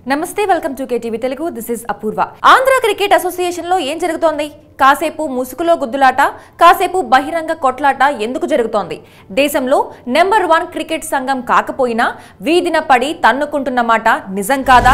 నమస్తే welcome to KTV Telugu this is Apoorva. Andhra cricket association లో ఏం జరుగుతోంది? కాసేపు ముసుగులో గుద్దులాట, కాసేపు బహిరంగ కొట్లాట ఎందుకు జరుగుతోంది? దేశంలో నెంబర్ 1 క్రికెట్ సంఘం కాకపోయినా వీధిన పడి తన్నుకుంటున్న మాట నిజం కాదా?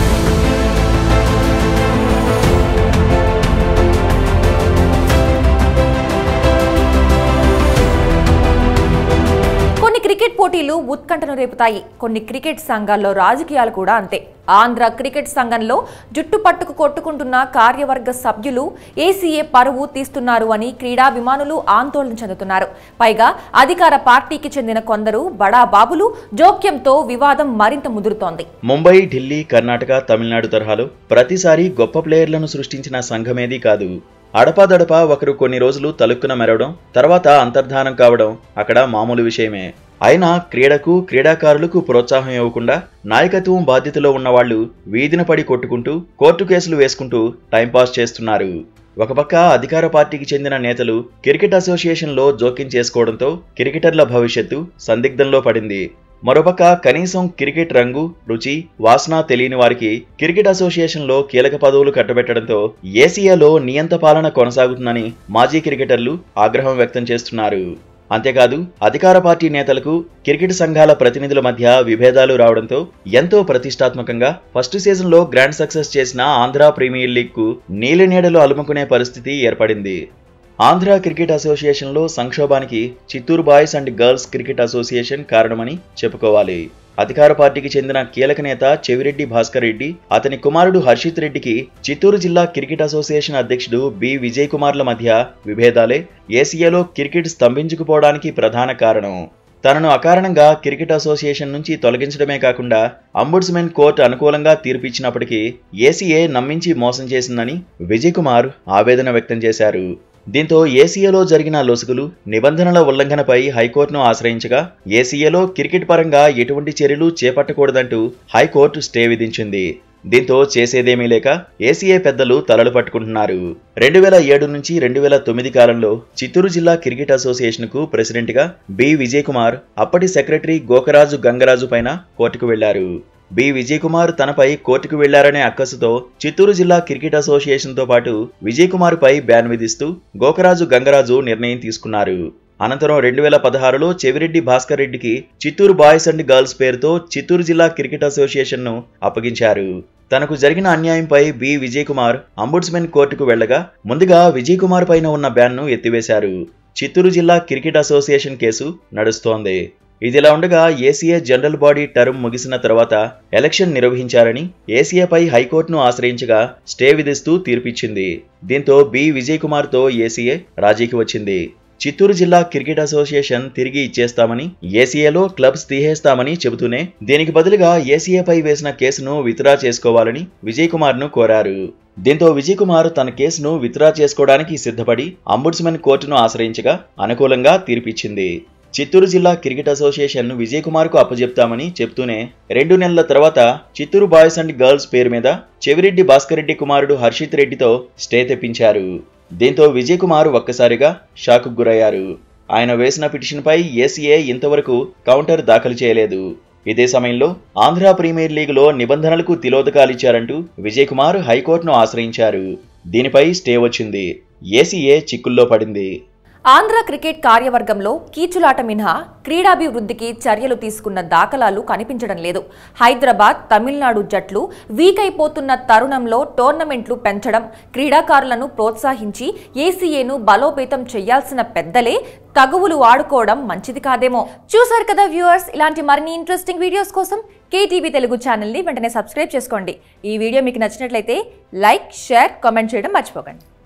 క్రికెట్ పోటీలు ఉత్కంఠను రేపుతాయి. కొన్ని క్రికెట్ సంఘాల్లో రాజకీయాలు కూడా అంతే. ఆంధ్ర క్రికెట్ సంఘంలో జుట్టు పట్టుకు కొట్టుకుంటున్న కార్యవర్గ సభ్యులు ఏసీఏ పరువు తీస్తున్నారు అని క్రీడాభిమానులు ఆందోళన చెందుతున్నారు. పైగా అధికార పార్టీకి చెందిన కొందరు బడా బాబులు జోక్యంతో వివాదం మరింత ముదురుతోంది. ముంబై, ఢిల్లీ, కర్ణాటక, తమిళనాడు తరహాలో ప్రతిసారి గొప్ప ప్లేయర్లను సృష్టించిన సంఘమేదీ కాదు. అడపాదడపా ఒకరు కొన్ని రోజులు తలుక్కున మెరవడం, తర్వాత అంతర్ధానం కావడం అక్కడ మామూలు విషయమే. అయినా క్రీడకు, క్రీడాకారులకు ప్రోత్సాహం ఇవ్వకుండా నాయకత్వం బాధ్యతలో ఉన్నవాళ్లు వీధిన పడి కొట్టుకుంటూ కోర్టు కేసులు వేసుకుంటూ టైంపాస్ చేస్తున్నారు. ఒక పక్క అధికార పార్టీకి చెందిన నేతలు క్రికెట్ అసోసియేషన్లో జోక్యం చేసుకోవడంతో క్రికెటర్ల భవిష్యత్తు సందిగ్ధంలో పడింది. మరోపక్క కనీసం క్రికెట్ రంగు, రుచి, వాసన తెలియని వారికి క్రికెట్ అసోసియేషన్లో కీలక పదవులు కట్టబెట్టడంతో ఏసీఏలో నియంత పాలన కొనసాగుతుందని మాజీ క్రికెటర్లు ఆగ్రహం వ్యక్తం చేస్తున్నారు. అంతేకాదు అధికార పార్టీ నేతలకు క్రికెట్ సంఘాల ప్రతినిధుల మధ్య విభేదాలు రావడంతో ఎంతో ప్రతిష్టాత్మకంగా ఫస్ట్ సీజన్లో గ్రాండ్ సక్సెస్ చేసిన ఆంధ్ర ప్రీమియర్ లీగ్కు నీలినీడలు అలుముకునే పరిస్థితి ఏర్పడింది. ఆంధ్ర క్రికెట్ అసోసియేషన్లో సంక్షోభానికి Chittoor boys and girls cricket association కారణమని చెప్పుకోవాలి. అధికార పార్టీకి చెందిన కీలక నేత చెవిరెడ్డి భాస్కర్ రెడ్డి, అతని కుమారుడు హర్షిత్ రెడ్డికి చిత్తూరు జిల్లా క్రికెట్ అసోసియేషన్ అధ్యక్షుడు బి విజయ్ కుమార్ల మధ్య విభేదాలే ఏసీఏలో క్రికెట్ స్తంభించుకుపోవడానికి ప్రధాన కారణం. తనను అకారణంగా క్రికెట్ అసోసియేషన్ నుంచి తొలగించడమే కాకుండా అంబుడ్స్మెన్ కోర్టు అనుకూలంగా తీర్పిచ్చినప్పటికీ ఏసీఏ నమ్మించి మోసం చేసిందని విజయ్ కుమార్ ఆవేదన వ్యక్తం చేశారు. దీంతో ఏసీఏలో జరిగిన లొసుగులు, నిబంధనల ఉల్లంఘనపై హైకోర్టును ఆశ్రయించగా ఏసీఏలో క్రికెట్ పరంగా ఎటువంటి చర్యలు చేపట్టకూడదంటూ హైకోర్టు స్టే విధించింది. దీంతో చేసేదేమీ లేక ఏసీఏ పెద్దలు తలలు పట్టుకుంటున్నారు. 2007 నుంచి 2009 కాలంలో చిత్తూరు జిల్లా క్రికెట్ అసోసియేషన్కు ప్రెసిడెంట్గా బి విజయ్ కుమార్, అప్పటి సెక్రటరీ గోకరాజు గంగరాజు పైన కోర్టుకు వెళ్లారు. బి విజయ్ కుమార్ తనపై కోర్టుకు వెళ్లారనే అక్కసుతో చిత్తూరు జిల్లా క్రికెట్ అసోసియేషన్తో పాటు విజయ్ కుమార్ పై బ్యాన్ విధిస్తూ గోకరాజు గంగరాజు నిర్ణయం తీసుకున్నారు. అనంతరం 2016లో చెవిరెడ్డి భాస్కర్ రెడ్డికి చిత్తూరు బాయ్స్ అండ్ గర్ల్స్ పేరుతో చిత్తూరు జిల్లా క్రికెట్ అసోసియేషన్ను అప్పగించారు. తనకు జరిగిన అన్యాయంపై బి విజయ్ కుమార్ అంబుడ్స్మెన్ కోర్టుకు వెళ్లగా ముందుగా విజయ్ కుమార్ పైన ఉన్న బ్యాన్ను ఎత్తివేశారు. చిత్తూరు జిల్లా క్రికెట్ అసోసియేషన్ కేసు నడుస్తోంది. ఇదిలా ఉండగా ఏసీఏ జనరల్ బాడీ టర్మ్ ముగిసిన తర్వాత ఎలక్షన్ నిర్వహించారని ఏసీఏపై హైకోర్టును ఆశ్రయించగా స్టే విధిస్తూ తీర్పిచ్చింది. దీంతో బి విజయ్ కుమార్తో ఏసీఏ రాజీకి వచ్చింది. చిత్తూరు జిల్లా క్రికెట్ అసోసియేషన్ తిరిగి ఇచ్చేస్తామని, ఏసీఏలో క్లబ్స్ తీసేస్తామని చెబుతూనే దీనికి బదులుగా ఏసీఏపై వేసిన కేసును విత్డ్రా చేసుకోవాలని విజయ్ కుమార్ను కోరారు. దీంతో విజయ్ కుమార్ తన కేసును విత్డ్రా చేసుకోవడానికి సిద్ధపడి అంబుడ్స్మెన్ కోర్టును ఆశ్రయించగా అనుకూలంగా తీర్పిచ్చింది. చిత్తూరు జిల్లా క్రికెట్ అసోసియేషన్ విజయ్ కుమార్ కు అప్పజెప్తామని చెప్తూనే 2 నెలల తర్వాత చిత్తూరు బాయ్స్ అండ్ గర్ల్స్ పేరు మీద చెవిరెడ్డి భాస్కర్ రెడ్డి కుమారుడు హర్షిత్ రెడ్డితో స్టే తెప్పించారు. దీంతో విజయ్ కుమార్ ఒక్కసారిగా షాక్ గురయ్యారు. ఆయన వేసిన పిటిషన్పై ఏసీఏ ఇంతవరకు కౌంటర్ దాఖలు చేయలేదు. ఇదే సమయంలో ఆంధ్ర ప్రీమియర్ లీగ్లో నిబంధనలకు తిలోదకాలిచ్చారంటూ విజయ్ కుమార్ హైకోర్టును ఆశ్రయించారు. దీనిపై స్టే వచ్చింది. ఏసీఏ చిక్కుల్లో పడింది. ఆంధ్ర క్రికెట్ కార్యవర్గంలో కీచులాట మినహా క్రీడాభివృద్ధికి చర్యలు తీసుకున్న దాఖలాలు కనిపించడం లేదు. హైదరాబాద్, తమిళనాడు జట్లు వీక్ అయిపోతున్న తరుణంలో టోర్నమెంట్లు పెంచడం, క్రీడాకారులను ప్రోత్సహించి ఏసీఏను బలోపేతం చేయాల్సిన పెద్దలే తగువులు వాడుకోవడం మంచిది కాదేమో. చూసారు కదా వ్యూవర్స్, ఇలాంటి మరిన్ని ఇంట్రెస్టింగ్ వీడియోస్ కోసం కేటీవీ తెలుగు ఛానల్ని వెంటనే సబ్స్క్రైబ్ చేసుకోండి. ఈ వీడియో మీకు నచ్చినట్లయితే లైక్, షేర్, కామెంట్ చేయడం మర్చిపోకండి.